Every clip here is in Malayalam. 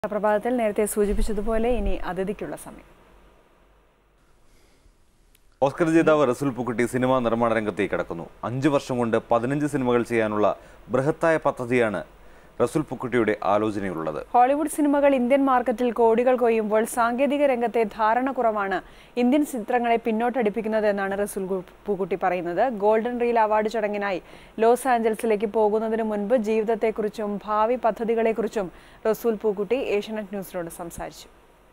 പ്രഭാതത്തിൽ നേരത്തെ സൂചിപ്പിച്ചതുപോലെ ഇനി അതിഥിക്കുള്ള സമയം. ഓസ്കർ ജേതാവ് റസൂൽ പൂക്കുട്ടി സിനിമാ നിർമ്മാണ രംഗത്തേക്ക് കടക്കുന്നു. 5 വർഷം കൊണ്ട് 15 സിനിമകൾ ചെയ്യാനുള്ള ബൃഹത്തായ പദ്ധതിയാണ് റസൂൽ പൂക്കുട്ടിയുടെ ആലോചനയിലുള്ളത്. ഹോളിവുഡ് സിനിമകൾ ഇന്ത്യൻ മാർക്കറ്റിൽ കോടികൾ കൊയ്യുമ്പോൾ സാങ്കേതിക രംഗത്തെ ധാരണ കുറവാണ് ഇന്ത്യൻ ചിത്രങ്ങളെ പിന്നോട്ടടിപ്പിക്കുന്നതെന്നാണ് റസൂൽ പൂക്കുട്ടി പറയുന്നത്. ഗോൾഡൻ റീൽ അവാർഡ് ചടങ്ങിനായി ലോസ് ആഞ്ചൽസിലേക്ക് പോകുന്നതിന് മുൻപ് ജീവിതത്തെക്കുറിച്ചും ഭാവി പദ്ധതികളെക്കുറിച്ചും റസൂൽ പൂക്കുട്ടി ഏഷ്യാനെറ്റ് ന്യൂസിനോട് സംസാരിച്ചു.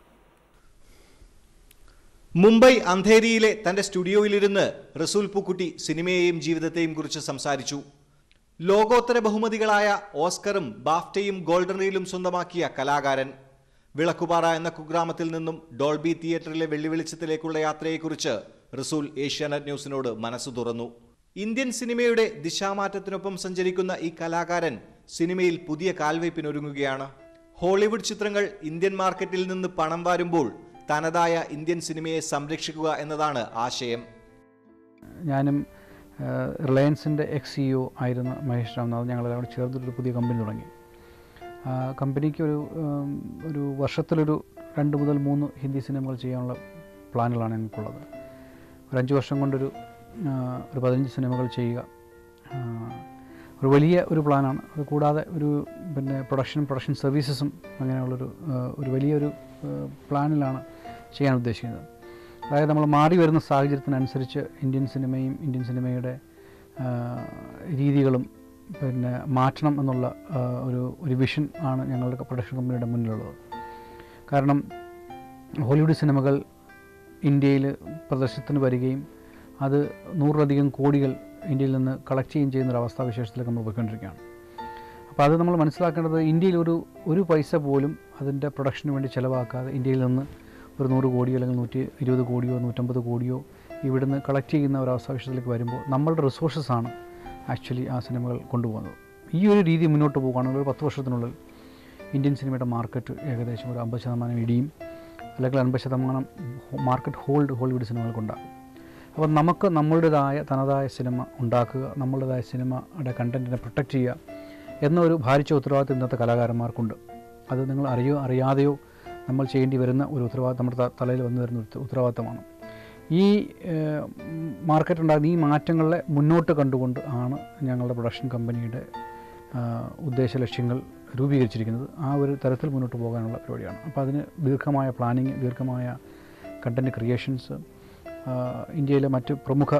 മുംബൈ അന്ധേരിയിലെ തന്റെ സ്റ്റുഡിയോയിലിരുന്ന് റസൂൽ പൂക്കുട്ടി സിനിമയെയും ജീവിതത്തെയും കുറിച്ച് സംസാരിച്ചു. ലോകോത്തര ബഹുമതികളായ ഓസ്കറും ബാഫ്റ്റയും ഗോൾഡൻ റീലും സ്വന്തമാക്കിയ കലാകാരൻ. വിളക്കുപാറ എന്ന കുഗ്രാമത്തിൽ നിന്നും ഡോൾബി തിയേറ്ററിലെ വെള്ളിവെളിച്ചത്തിലേക്കുള്ള യാത്രയെക്കുറിച്ച് റസൂൽ ഏഷ്യാനെറ്റ് ന്യൂസിനോട് മനസ്സു തുറന്നു. ഇന്ത്യൻ സിനിമയുടെ ദിശാമാറ്റത്തിനൊപ്പം സഞ്ചരിക്കുന്ന ഈ കലാകാരൻ സിനിമയിൽ പുതിയ കാൽവയ്പിനൊരുങ്ങുകയാണ്. ഹോളിവുഡ് ചിത്രങ്ങൾ ഇന്ത്യൻ മാർക്കറ്റിൽ നിന്ന് പണം വാരുമ്പോൾ തനതായ ഇന്ത്യൻ സിനിമയെ സംരക്ഷിക്കുക എന്നതാണ് ആശയം. ഞാനും റിലയൻസിൻ്റെ CEO ആയിരുന്ന മഹേഷ് രാംനാഥ് ഞങ്ങളെല്ലാം ചേർന്നിട്ടൊരു പുതിയ കമ്പനി തുടങ്ങി. കമ്പനിക്ക് ഒരു വർഷത്തിലൊരു 2 മുതൽ 3 ഹിന്ദി സിനിമകൾ ചെയ്യാനുള്ള പ്ലാനുകളാണ് ഞങ്ങൾക്കുള്ളത്. ഒരു 5 വർഷം കൊണ്ടൊരു 15 സിനിമകൾ ചെയ്യുക ഒരു വലിയ ഒരു പ്ലാനാണ്. അത് കൂടാതെ പ്രൊഡക്ഷൻ സർവീസസും അങ്ങനെയുള്ളൊരു വലിയൊരു പ്ലാനിലാണ് ചെയ്യാൻ ഉദ്ദേശിക്കുന്നത്. അതായത് നമ്മൾ മാറി വരുന്ന സാഹചര്യത്തിനനുസരിച്ച് ഇന്ത്യൻ സിനിമയും ഇന്ത്യൻ സിനിമയുടെ രീതികളും മാറ്റണം എന്നുള്ള ഒരു വിഷൻ ആണ് ഞങ്ങളുടെ പ്രൊഡക്ഷൻ കമ്പനിയുടെ മുന്നിലുള്ളത്. കാരണം ഹോളിവുഡ് സിനിമകൾ ഇന്ത്യയിൽ പ്രദർശനത്തിന് വരികയും അത് 100-ലധികം കോടികൾ ഇന്ത്യയിൽ നിന്ന് കളക്ട് ചെയ്യുന്നൊരു അവസ്ഥാവിശേഷത്തിലേക്ക് നമ്മൾ പോയിക്കൊണ്ടിരിക്കുകയാണ്. അപ്പോൾ അത് നമ്മൾ മനസ്സിലാക്കേണ്ടത് ഇന്ത്യയിൽ ഒരു പൈസ പോലും അതിൻ്റെ പ്രൊഡക്ഷന് വേണ്ടി ചിലവാക്കാതെ ഇന്ത്യയിൽ നിന്ന് ഒരു 100 കോടിയോ അല്ലെങ്കിൽ 120 കോടിയോ 150 കോടിയോ ഇവിടുന്ന് കളക്ട് ചെയ്യുന്ന ഒരു അവസ്ഥാവിശേഷത്തിലേക്ക് വരുമ്പോൾ നമ്മളുടെ റിസോഴ്സസാണ് ആക്ച്വലി ആ സിനിമകൾ കൊണ്ടുപോകുന്നത്. ഈ ഒരു രീതി മുന്നോട്ട് പോകുകയാണെങ്കിൽ ഒരു 10 വർഷത്തിനുള്ളിൽ ഇന്ത്യൻ സിനിമയുടെ മാർക്കറ്റ് ഏകദേശം ഒരു 50% ഇടിയും അല്ലെങ്കിൽ 50% മാർക്കറ്റ് ഹോളിവുഡ് സിനിമകൾക്കുണ്ടാകും. അപ്പോൾ നമുക്ക് നമ്മളുടേതായ തനതായ സിനിമ ഉണ്ടാക്കുക, നമ്മളുടേതായ സിനിമയുടെ കണ്ടൻറ്റിനെ പ്രൊട്ടക്റ്റ് ചെയ്യുക എന്നൊരു ഭാരിച്ച ഉത്തരവാദിത്വം ഇന്നത്തെ കലാകാരന്മാർക്കുണ്ട്. അത് നിങ്ങൾ അറിയാതെയോ നമ്മൾ ചെയ്യേണ്ടി വരുന്ന ഒരു ഉത്തരവാദിത്വം നമ്മുടെ തലയിൽ വന്നു വരുന്ന ഉത്തരവാദിത്തമാണ്. ഈ മാർക്കറ്റ് ഉണ്ടാകുന്ന ഈ മാറ്റങ്ങളെ മുന്നോട്ട് കണ്ടുകൊണ്ട് ആണ് ഞങ്ങളുടെ പ്രൊഡക്ഷൻ കമ്പനിയുടെ ഉദ്ദേശ ലക്ഷ്യങ്ങൾ രൂപീകരിച്ചിരിക്കുന്നത്. ആ ഒരു തരത്തിൽ മുന്നോട്ട് പോകാനുള്ള പരിപാടിയാണ്. അപ്പോൾ അതിന് ദീർഘമായ പ്ലാനിങ്, ദീർഘമായ കണ്ടൻറ്റ് ക്രിയേഷൻസ്, ഇന്ത്യയിലെ മറ്റ് പ്രമുഖ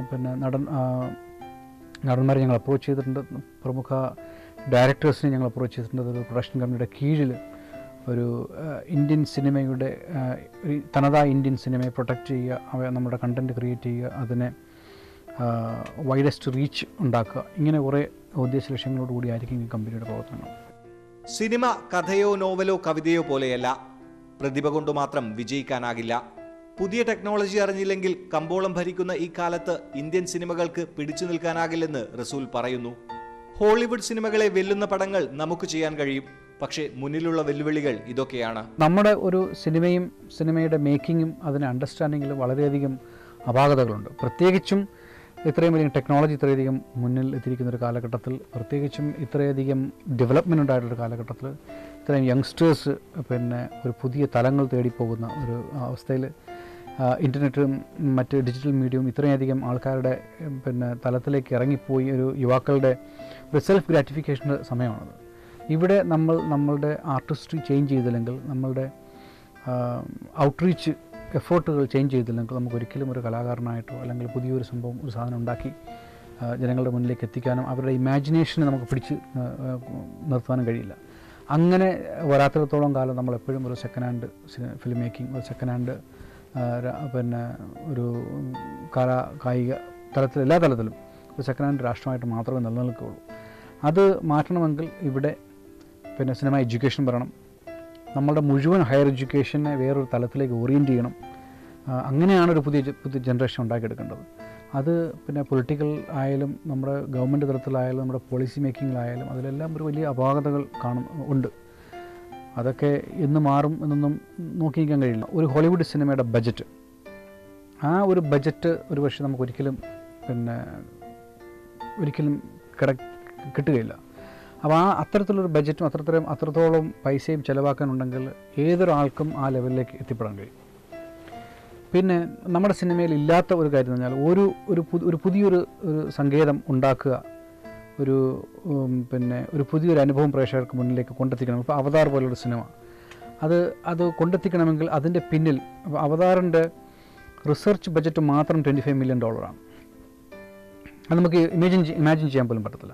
നടന്മാരെ ഞങ്ങൾ അപ്രോച്ച് ചെയ്തിട്ടുണ്ട്, പ്രമുഖ ഡയറക്ടേഴ്സിനെ ഞങ്ങൾ അപ്രോച്ച് ചെയ്തിട്ടുണ്ട്. ഒരു പ്രൊഡക്ഷൻ കമ്പനിയുടെ കീഴിൽ ഒരു ഇന്ത്യൻ സിനിമയുടെ തനതായ ഇന്ത്യൻ സിനിമയെ പ്രൊട്ടക്റ്റ് ചെയ്യുക, നമ്മുടെ കണ്ടൻറ്റ് ക്രിയേറ്റ് ചെയ്യുക, അതിനെ വൈഡസ്റ്റ് റീച്ച് ഉണ്ടാക്കുക, ഇങ്ങനെ കുറേ ഉദ്ദേശ ലക്ഷ്യങ്ങളോട് കൂടിയായിരിക്കും ഈ കമ്പനിയുടെ പ്രവർത്തനങ്ങൾ. സിനിമ കഥയോ നോവലോ കവിതയോ പോലെയല്ല, പ്രതിഭ കൊണ്ട് മാത്രം വിജയിക്കാനാകില്ല. പുതിയ ടെക്നോളജി അറിഞ്ഞില്ലെങ്കിൽ കമ്പോളം ഭരിക്കുന്ന ഈ കാലത്ത് ഇന്ത്യൻ സിനിമകൾക്ക് പിടിച്ചു നിൽക്കാനാകില്ലെന്ന് റസൂൽ പറയുന്നു. ഹോളിവുഡ് സിനിമകളെ വെല്ലുന്ന പടങ്ങൾ നമുക്ക് ചെയ്യാൻ കഴിയും, പക്ഷേ മുന്നിലുള്ള വെല്ലുവിളികൾ ഇതൊക്കെയാണ്. നമ്മുടെ ഒരു സിനിമയുടെ മേക്കിങ്ങും അതിനെ അണ്ടർസ്റ്റാൻഡിങ്ങിലും വളരെയധികം അപാകതകളുണ്ട്. പ്രത്യേകിച്ചും ഇത്രയും വലിയ ടെക്നോളജി ഇത്രയധികം മുന്നിൽ എത്തിയിരിക്കുന്ന ഒരു കാലഘട്ടത്തിൽ, പ്രത്യേകിച്ചും ഇത്രയധികം ഡെവലപ്മെൻ്റ് ഉണ്ടായിട്ടൊരു കാലഘട്ടത്തിൽ, ഇത്രയും യങ്സ്റ്റേഴ്സ് ഒരു പുതിയ തലങ്ങൾ തേടിപ്പോകുന്ന ഒരു അവസ്ഥയിൽ ഇൻ്റർനെറ്റും മറ്റ് ഡിജിറ്റൽ മീഡിയയും ഇത്രയധികം ആൾക്കാരുടെ തലത്തിലേക്ക് ഇറങ്ങിപ്പോയി ഒരു യുവാക്കളുടെ ഒരു സെൽഫ് ഗ്രാറ്റിഫിക്കേഷൻ്റെ സമയമാണത്. ഇവിടെ നമ്മളുടെ ആർട്ടിസ്ട്രി ചേഞ്ച് ചെയ്തില്ലെങ്കിൽ, നമ്മളുടെ ഔട്ട്റീച്ച് എഫേർട്ടുകൾ ചേഞ്ച് ചെയ്തില്ലെങ്കിൽ നമുക്കൊരിക്കലും ഒരു കലാകാരനായിട്ടോ അല്ലെങ്കിൽ പുതിയൊരു ഒരു സാധനം ഉണ്ടാക്കി ജനങ്ങളുടെ മുന്നിലേക്ക് എത്തിക്കാനും അവരുടെ ഇമാജിനേഷനെ നമുക്ക് പിടിച്ച് നിർത്താനും കഴിയില്ല. അങ്ങനെ വരാത്തിടത്തോളം കാലം നമ്മളെപ്പോഴും ഒരു സെക്കൻഡ് ഹാൻഡ് ഫിലിം മേക്കിംഗ്, ഒരു സെക്കൻഡ് ഹാൻഡ് ഒരു കായിക തലത്തിൽ, എല്ലാ തലത്തിലും ഒരു സെക്കൻഡ് ഹാൻഡ് രാഷ്ട്രമായിട്ട് മാത്രമേ നിലനിൽക്കുകയുള്ളൂ. അത് മാറ്റണമെങ്കിൽ ഇവിടെ സിനിമ എഡ്യൂക്കേഷൻ വരണം. നമ്മളുടെ മുഴുവൻ ഹയർ എഡ്യൂക്കേഷനെ വേറൊരു തലത്തിലേക്ക് ഓറിയൻറ്റ് ചെയ്യണം. അങ്ങനെയാണ് ഒരു പുതിയ ജനറേഷൻ ഉണ്ടാക്കിയെടുക്കേണ്ടത്. അത് പൊളിറ്റിക്കൽ ആയാലും നമ്മുടെ ഗവൺമെൻറ് തലത്തിലായാലും നമ്മുടെ പോളിസി മേക്കിങ്ങിലായാലും അതിലെല്ലാം ഒരു വലിയ അപാകതകൾ ഉണ്ട്. അതൊക്കെ എന്ന് മാറും എന്നൊന്നും നോക്കി നിൽക്കാൻ കഴിയില്ല. ഒരു ഹോളിവുഡ് സിനിമയുടെ ബജറ്റ്, ആ ഒരു ബജറ്റ് ഒരു പക്ഷേ നമുക്കൊരിക്കലും കിട്ടുകയില്ല. അപ്പോൾ ആ അത്തരത്തിലൊരു ബഡ്ജറ്റും അത്രത്തോളം പൈസയും ചിലവാക്കാനുണ്ടെങ്കിൽ ഏതൊരാൾക്കും ആ ലെവലിലേക്ക് എത്തിപ്പെടാൻ കഴിയും. പിന്നെ നമ്മുടെ സിനിമയിൽ ഇല്ലാത്ത ഒരു കാര്യം എന്ന് പറഞ്ഞാൽ ഒരു പുതിയൊരു സങ്കേതം ഉണ്ടാക്കുക, ഒരു പുതിയൊരു അനുഭവം പ്രേക്ഷകർക്ക് മുന്നിലേക്ക് കൊണ്ടെത്തിക്കണം. ഇപ്പോൾ അവതാർ പോലൊരു സിനിമ അത് കൊണ്ടെത്തിക്കണമെങ്കിൽ അതിൻ്റെ പിന്നിൽ അവതാറിൻ്റെ റിസർച്ച് ബഡ്ജറ്റ് മാത്രം $25 million. അത് നമുക്ക് ഇമാജിൻ ചെയ്യാൻ പോലും പറ്റത്തില്ല.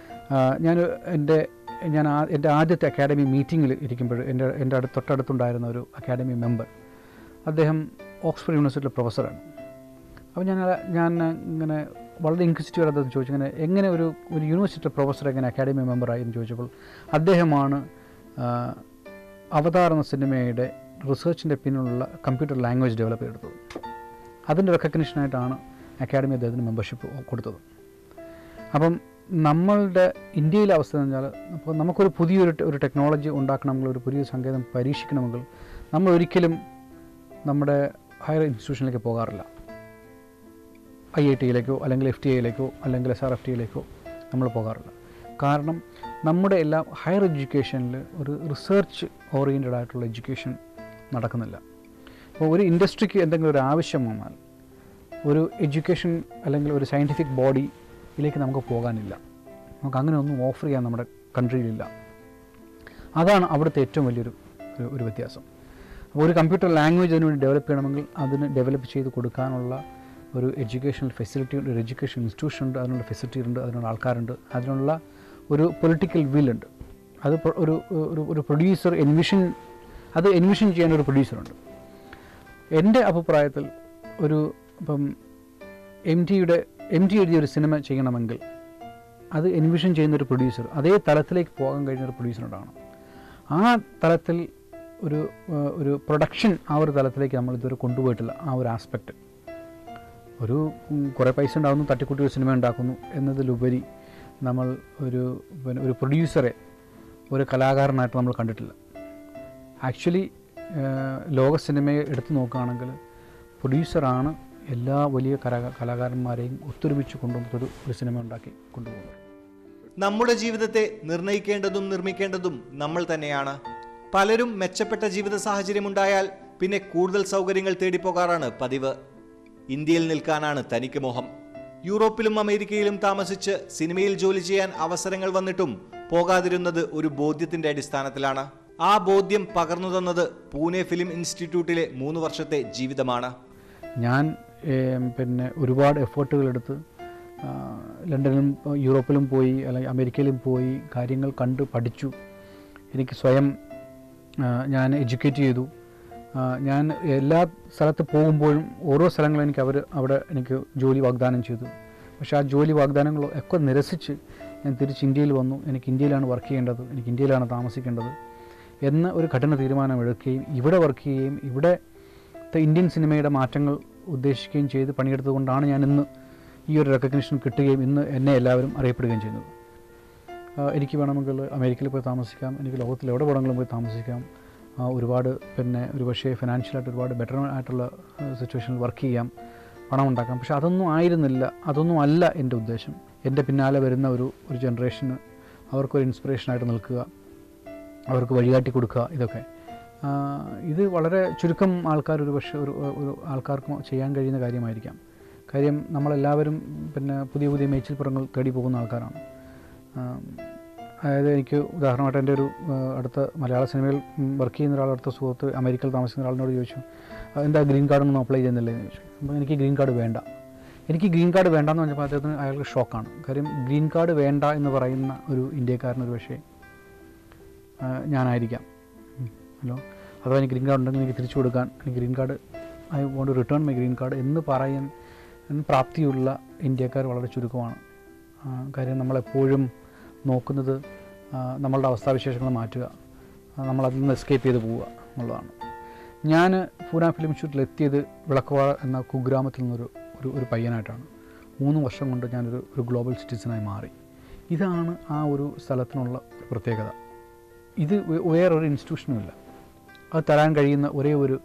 എൻ്റെ ആദ്യത്തെ അക്കാഡമി മീറ്റിങ്ങിൽ ഇരിക്കുമ്പോൾ എൻ്റെ തൊട്ടടുത്തുണ്ടായിരുന്ന ഒരു അക്കാഡമി മെമ്പർ, അദ്ദേഹം ഓക്സ്ഫോർഡ് യൂണിവേഴ്സിറ്റിയിലെ പ്രൊഫസറാണ്. അപ്പോൾ ഞാൻ ഇങ്ങനെ വളരെ ഇൻക്വിസിറ്റീവ് അദ്ദേഹം ചോദിച്ചു, എങ്ങനെ ഒരു യൂണിവേഴ്സിറ്റി പ്രൊഫസർ എങ്ങനെ അക്കാഡമി മെമ്പറായി എന്ന് ചോദിച്ചപ്പോൾ അദ്ദേഹമാണ് അവതാർ എന്ന സിനിമയുടെ റിസർച്ചിൻ്റെ പിന്നിലുള്ള കമ്പ്യൂട്ടർ ലാംഗ്വേജ് ഡെവലപ്പ് ചെയ്തെടുത്തത്. അതിൻ്റെ റെക്കഗ്നിഷനായിട്ടാണ് അക്കാഡമി അദ്ദേഹത്തിന് മെമ്പർഷിപ്പ് കൊടുത്തത്. അപ്പം നമ്മളുടെ ഇന്ത്യയിലെ അവസ്ഥ എന്ന് പറഞ്ഞാൽ, അപ്പോൾ നമുക്കൊരു പുതിയൊരു ടെക്നോളജി ഉണ്ടാക്കണമെങ്കിൽ, ഒരു പുതിയ സങ്കേതം പരീക്ഷിക്കണമെങ്കിൽ നമ്മൾ ഒരിക്കലും നമ്മുടെ ഹയർ ഇൻസ്റ്റിറ്റ്യൂഷനിലേക്ക് പോകാറില്ല. IIT-യിലേക്കോ അല്ലെങ്കിൽ FTIയിലേക്കോ അല്ലെങ്കിൽ SRFT-യിലേക്കോ നമ്മൾ പോകാറില്ല. കാരണം നമ്മുടെ എല്ലാ ഹയർ എഡ്യൂക്കേഷനിൽ ഒരു റിസർച്ച് ഓറിയൻറ്റഡ് ആയിട്ടുള്ള എഡ്യൂക്കേഷൻ നടക്കുന്നില്ല. അപ്പോൾ ഒരു ഇൻഡസ്ട്രിക്ക് എന്തെങ്കിലും ഒരു ആവശ്യം വന്നാൽ ഒരു എഡ്യൂക്കേഷൻ അല്ലെങ്കിൽ ഒരു സയൻറ്റിഫിക് ബോഡിയിലേക്ക് നമുക്ക് പോകാനില്ല. നമുക്ക് അങ്ങനെ ഒന്നും ഓഫർ ചെയ്യാൻ നമ്മുടെ കൺട്രിയിലില്ല. അതാണ് അവിടുത്തെ ഏറ്റവും വലിയൊരു വ്യത്യാസം. അപ്പോൾ ഒരു കമ്പ്യൂട്ടർ ലാംഗ്വേജ് അതിനുവേണ്ടി ഡെവലപ്പ് ചെയ്യണമെങ്കിൽ അതിന് ഡെവലപ്പ് ചെയ്ത് കൊടുക്കാനുള്ള ഒരു എഡ്യൂക്കേഷണൽ ഫെസിലിറ്റി ഉണ്ട്, ഒരു എഡ്യൂക്കേഷൻ ഇൻസ്റ്റിറ്റ്യൂഷൻ ഉണ്ട്, അതിനുള്ള ഫെസിലിറ്റി ഉണ്ട്, അതിനുള്ള ആൾക്കാരുണ്ട്, അതിനുള്ള ഒരു പൊളിറ്റിക്കൽ വില്ലുണ്ട്. അത് ഒരു പ്രൊഡ്യൂസർ എൻവിഷൻ ചെയ്യാൻ ഒരു പ്രൊഡ്യൂസറുണ്ട്. എൻ്റെ അഭിപ്രായത്തിൽ ഇപ്പം MT എഴുതിയൊരു സിനിമ ചെയ്യണമെങ്കിൽ അത് എൻവിഷൻ ചെയ്യുന്നൊരു പ്രൊഡ്യൂസർ അതേ തലത്തിലേക്ക് പോകാൻ കഴിയുന്നൊരു പ്രൊഡ്യൂസറുണ്ടാണ്. ആ തലത്തിൽ ഒരു പ്രൊഡക്ഷൻ ആ ഒരു തലത്തിലേക്ക് നമ്മൾ ഇതുവരെ കൊണ്ടുപോയിട്ടില്ല. ആ ഒരു ആസ്പെക്റ്റ് കുറേ പൈസ ഉണ്ടാകുന്നു, തട്ടിക്കൂട്ടി ഒരു സിനിമ ഉണ്ടാക്കുന്നു എന്നതിലുപരി നമ്മൾ ഒരു പ്രൊഡ്യൂസറെ ഒരു കലാകാരനായിട്ട് നമ്മൾ കണ്ടിട്ടില്ല. ആക്ച്വലി ലോക സിനിമയെ എടുത്തു നോക്കുകയാണെങ്കിൽ പ്രൊഡ്യൂസറാണ് എല്ലാ വലിയ കലാകാരന്മാരെയും ഒത്തൊരുമിച്ച് കൊണ്ടുവന്നിട്ടൊരു സിനിമ ഉണ്ടാക്കി കൊണ്ടുപോകുന്നത്. നമ്മുടെ ജീവിതത്തെ നിർണ്ണയിക്കേണ്ടതും നിർമ്മിക്കേണ്ടതും നമ്മൾ തന്നെയാണ്. പലരും മെച്ചപ്പെട്ട ജീവിത സാഹചര്യമുണ്ടായാൽ പിന്നെ കൂടുതൽ സൗകര്യങ്ങൾ തേടിപ്പോകാറാണ് പതിവ്. ഇന്ത്യയിൽ നിൽക്കാനാണ് തനിക്ക് മോഹം. യൂറോപ്പിലും അമേരിക്കയിലും താമസിച്ച് സിനിമയിൽ ജോലി ചെയ്യാൻ അവസരങ്ങൾ വന്നിട്ടും പോകാതിരുന്നത് ഒരു ബോധ്യത്തിന്റെ അടിസ്ഥാനത്തിലാണ്. ആ ബോധ്യം പകർന്നു തന്നത് പൂനെ ഫിലിം ഇൻസ്റ്റിറ്റ്യൂട്ടിലെ 3 വർഷത്തെ ജീവിതമാണ്. ഞാൻ ഒരുപാട് എഫേർട്ടുകളെടുത്ത് ലണ്ടനിലും യൂറോപ്പിലും പോയി അല്ലെങ്കിൽ അമേരിക്കയിലും പോയി കാര്യങ്ങൾ കണ്ട് പഠിച്ചു. എനിക്ക് സ്വയം ഞാൻ എഡ്യൂക്കേറ്റ് ചെയ്തു. ഞാൻ എല്ലാ സ്ഥലത്ത് പോകുമ്പോഴും ഓരോ സ്ഥലങ്ങളും അവിടെ എനിക്ക് ജോലി വാഗ്ദാനം ചെയ്തു. പക്ഷേ ആ ജോലി വാഗ്ദാനങ്ങളൊക്കെ നിരസിച്ച് ഞാൻ തിരിച്ച് ഇന്ത്യയിൽ വന്നു. എനിക്ക് ഇന്ത്യയിലാണ് വർക്ക് ചെയ്യേണ്ടത്, എനിക്ക് ഇന്ത്യയിലാണ് താമസിക്കേണ്ടത് എന്ന് ഒരു കഠിന തീരുമാനമെടുക്കുകയും ഇവിടെ വർക്ക് ചെയ്യുകയും ഇവിടുത്തെ ഇന്ത്യൻ സിനിമയുടെ മാറ്റങ്ങൾ ഉദ്ദേശിക്കുകയും ചെയ്ത് പണിയെടുത്തുകൊണ്ടാണ് ഞാൻ ഇന്ന് ഈ ഒരു റെക്കഗ്നിഷൻ കിട്ടുകയും ഇന്ന് എന്നെ എല്ലാവരും അറിയപ്പെടുകയും ചെയ്യുന്നത്. എനിക്ക് വേണമെങ്കിൽ അമേരിക്കയിൽ പോയി താമസിക്കാം, എനിക്ക് ലോകത്തിൽ എവിടെ വേണമെങ്കിലും പോയി താമസിക്കാം, ഒരുപാട് ഒരു പക്ഷേ ഫിനാൻഷ്യലായിട്ട് ഒരുപാട് ബെറ്റർ ആയിട്ടുള്ള സിറ്റുവേഷനിൽ വർക്ക് ചെയ്യാം, പണം ഉണ്ടാക്കാം. പക്ഷെ അതൊന്നും അല്ല എൻ്റെ ഉദ്ദേശം. എൻ്റെ പിന്നാലെ വരുന്ന ഒരു ജനറേഷന് അവർക്കൊരു ഇൻസ്പിറേഷനായിട്ട് നിൽക്കുക, അവർക്ക് വഴികാട്ടി കൊടുക്കുക. ഇത് വളരെ ചുരുക്കം ആൾക്കാർ ഒരു ആൾക്കാർക്ക് ചെയ്യാൻ കഴിയുന്ന കാര്യമായിരിക്കാം. കാര്യം നമ്മളെല്ലാവരും പുതിയ മേച്ചിൽപ്പുറങ്ങൾ തേടി പോകുന്ന ആൾക്കാരാണ്. അതായത് എനിക്ക് ഉദാഹരണമായിട്ട് എൻ്റെ ഒരു അടുത്ത മലയാള സിനിമയിൽ വർക്ക് ചെയ്യുന്ന അടുത്ത സുഹൃത്ത് അമേരിക്കയിൽ താമസിക്കുന്ന ഒരാളിനോട് ചോദിച്ചു, എന്താ ഗ്രീൻ കാർഡൊന്നും അപ്ലൈ ചെയ്യുന്നില്ലേ എന്ന് ചോദിച്ചു. അപ്പോൾ എനിക്ക് ഗ്രീൻ കാർഡ് വേണ്ട എന്ന് പറഞ്ഞപ്പോൾ അദ്ദേഹത്തിന് അയാൾക്ക് ഷോക്കാണ്. കാര്യം ഗ്രീൻ കാർഡ് വേണ്ട എന്ന് പറയുന്ന ഒരു ഇന്ത്യക്കാരനൊരു പക്ഷേ ഞാനായിരിക്കാം. അഥവാ എനിക്ക് ഗ്രീൻ കാർഡ് ഉണ്ടെങ്കിൽ എനിക്ക് തിരിച്ചു കൊടുക്കാൻ, എനിക്ക് green card I want to return my green card എന്ന് പറയാൻ പ്രാപ്തിയുള്ള ഇന്ത്യക്കാർ വളരെ ചുരുക്കമാണ്. കാര്യം നമ്മളെപ്പോഴും നോക്കുന്നത് നമ്മളുടെ അവസ്ഥാവിശേഷങ്ങൾ മാറ്റുക, നമ്മളതിൽ നിന്ന് എസ്കേപ്പ് ചെയ്ത് പോവുക എന്നുള്ളതാണ്. ഞാൻ പൂനെ ഫിലിം ഇൻസ്റ്റിറ്റ്യൂട്ടിൽ എത്തിയത് വിളക്കുവാഴ എന്ന കുഗ്രാമത്തിൽ നിന്നൊരു പയ്യനായിട്ടാണ്. 3 വർഷം കൊണ്ട് ഞാനൊരു ഗ്ലോബൽ സിറ്റിസനായി മാറി. ഇതാണ് ആ ഒരു സ്ഥലത്തിനുള്ള ഒരു പ്രത്യേകത. ഇത് വേറൊരു ഇൻസ്റ്റിറ്റ്യൂഷനുമില്ല. അത് തരാൻ കഴിയുന്ന ഒരേ ഒരു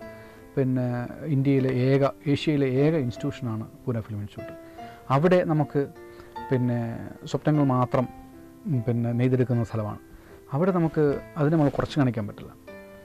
ഏഷ്യയിലെ ഏക ഇൻസ്റ്റിറ്റ്യൂഷനാണ് പൂനെ ഫിലിം ഇൻസ്റ്റിറ്റ്യൂട്ട്. അവിടെ നമുക്ക് സ്വപ്നങ്ങൾ മാത്രം പിന്നെ നെയ്തെടുക്കുന്ന സ്ഥലമാണ്. അവിടെ നമുക്ക് അതിനെ നമ്മൾ കുറച്ച് കാണിക്കാൻ പറ്റില്ല.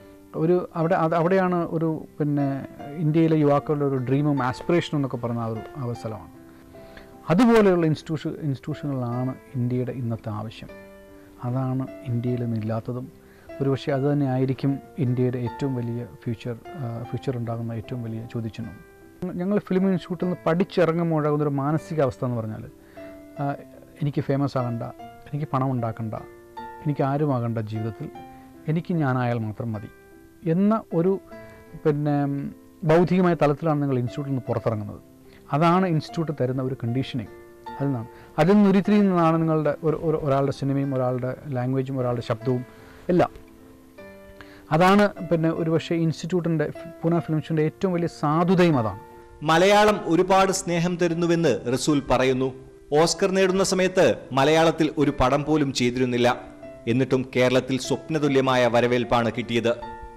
അവിടെയാണ് ഒരു പിന്നെ ഇന്ത്യയിലെ യുവാക്കളുടെ ഒരു ഡ്രീമും ആസ്പിറേഷനും എന്നൊക്കെ പറഞ്ഞ ആ ഒരു സ്ഥലമാണ്. അതുപോലെയുള്ള ഇൻസ്റ്റിറ്റ്യൂഷനുകളാണ് ഇന്ത്യയുടെ ഇന്നത്തെ ആവശ്യം. അതാണ് ഇന്ത്യയിൽ നിന്നില്ലാത്തതും. ഒരുപക്ഷെ അത് തന്നെ ആയിരിക്കും ഇന്ത്യയുടെ ഏറ്റവും വലിയ ഫ്യൂച്ചർ ഉണ്ടാകുന്ന ഏറ്റവും വലിയ ചോദ്യചിഹ്നം. ഞങ്ങൾ ഫിലിം ഇൻസ്റ്റിറ്റ്യൂട്ടിൽ നിന്ന് പഠിച്ചിറങ്ങുമ്പോഴാകുന്നൊരു മാനസികാവസ്ഥ എന്ന് പറഞ്ഞാൽ, എനിക്ക് ഫേമസ് ആകണ്ട, എനിക്ക് പണം ഉണ്ടാക്കണ്ട, എനിക്ക് ആരുമാകണ്ട ജീവിതത്തിൽ, എനിക്ക് ഞാനായാൽ മാത്രം മതി എന്ന ഒരു പിന്നെ ബൗദ്ധികമായ തലത്തിലാണ് നിങ്ങൾ ഇൻസ്റ്റിറ്റ്യൂട്ടിൽ നിന്ന് പുറത്തിറങ്ങുന്നത്. അതാണ് ഇൻസ്റ്റിറ്റ്യൂട്ട് തരുന്ന ഒരു കണ്ടീഷനിങ്. അതിൽ നിന്ന് ഉരുത്തിരിയുന്നതാണ് നിങ്ങളുടെ ഒരാളുടെ സിനിമയും ഒരാളുടെ ലാംഗ്വേജും ഒരാളുടെ ശബ്ദവും എല്ലാം. അതാണ് പിന്നെ ഒരുപക്ഷെ ഇൻസ്റ്റിറ്റ്യൂട്ടിൻ്റെ, പൂനെ ഫിലിം ഇൻസ്റ്റിറ്റ്യൂട്ടിൻ്റെ ഏറ്റവും വലിയ സാധുതയും അതാണ്. മലയാളം ഒരുപാട് സ്നേഹം തരുന്നുവെന്ന് റസൂൽ പറയുന്നു. ഓസ്കർ നേടുന്ന സമയത്ത് മലയാളത്തിൽ ഒരു പടം പോലും ചെയ്തിരുന്നില്ല. എന്നിട്ടും കേരളത്തിൽ സ്വപ്നതുല്യമായ വരവേൽപ്പാണ് കിട്ടിയത്.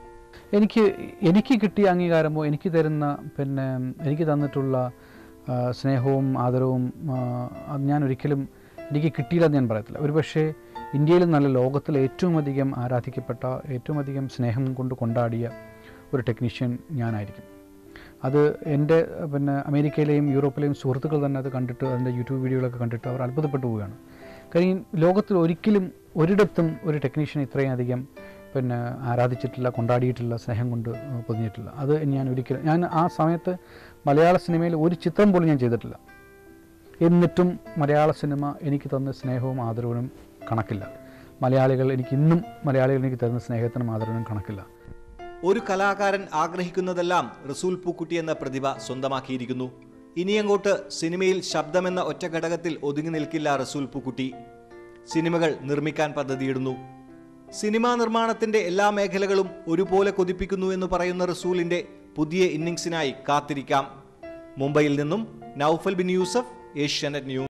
എനിക്ക് കിട്ടിയ അംഗീകാരമോ എനിക്ക് തന്നിട്ടുള്ള സ്നേഹവും ആദരവും ഞാൻ ഒരിക്കലും എനിക്ക് കിട്ടിയില്ലെന്ന് ഞാൻ പറയത്തില്ല. ഒരുപക്ഷെ ഇന്ത്യയിൽ നല്ല ലോകത്തിലെ ഏറ്റവും അധികം ആരാധിക്കപ്പെട്ട, ഏറ്റവും അധികം സ്നേഹം കൊണ്ട് കൊണ്ടാടിയ ഒരു ടെക്നീഷ്യൻ ഞാനായിരിക്കും. അത് എൻ്റെ അമേരിക്കയിലെയും യൂറോപ്പിലെയും സുഹൃത്തുക്കൾ തന്നെ അത് കണ്ടിട്ട്, അതിൻ്റെ യൂട്യൂബ് വീഡിയോകളൊക്കെ കണ്ടിട്ട് അവർ അത്ഭുതപ്പെട്ടു പോവുകയാണ്. കാര്യം ലോകത്തിൽ ഒരിക്കലും ഒരിടത്തും ഒരു ടെക്നീഷ്യൻ ഇത്രയും അധികം ആരാധിച്ചിട്ടില്ല, കൊണ്ടാടിയിട്ടില്ല, സ്നേഹം കൊണ്ട് പൊതിഞ്ഞിട്ടില്ല. അത് ഞാൻ ആ സമയത്ത് മലയാള സിനിമയിൽ ഒരു ചിത്രം പോലും ഞാൻ ചെയ്തിട്ടില്ല. എന്നിട്ടും മലയാള സിനിമ എനിക്ക് തന്ന സ്നേഹവും ആദരവിനും കണക്കില്ല. മലയാളികൾ എനിക്ക് തരുന്ന സ്നേഹത്തിനും ആദരവിനും കണക്കില്ല. ഒരു കലാകാരൻ ആഗ്രഹിക്കുന്നതെല്ലാം റസൂൽ പൂക്കുട്ടി എന്ന പ്രതിഭ സ്വന്തമാക്കിയിരിക്കുന്നു. ഇനിയങ്ങോട്ട് സിനിമയിൽ ശബ്ദമെന്ന ഒറ്റ ഘടകത്തിൽ ഒതുങ്ങി നിൽക്കില്ല റസൂൽ പൂക്കുട്ടി. സിനിമകൾ നിർമ്മിക്കാൻ പദ്ധതിയിടുന്നു. സിനിമാ നിർമ്മാണത്തിന്റെ എല്ലാ മേഖലകളും ഒരുപോലെ കൊതിപ്പിക്കുന്നു എന്ന് പറയുന്ന റസൂലിന്റെ പുതിയ ഇന്നിംഗ്സിനായി കാത്തിരിക്കാം. മുംബൈയിൽ നിന്നും നൗഫൽ ബിൻ യൂസഫ്, ഏഷ്യാനെറ്റ് ന്യൂസ്.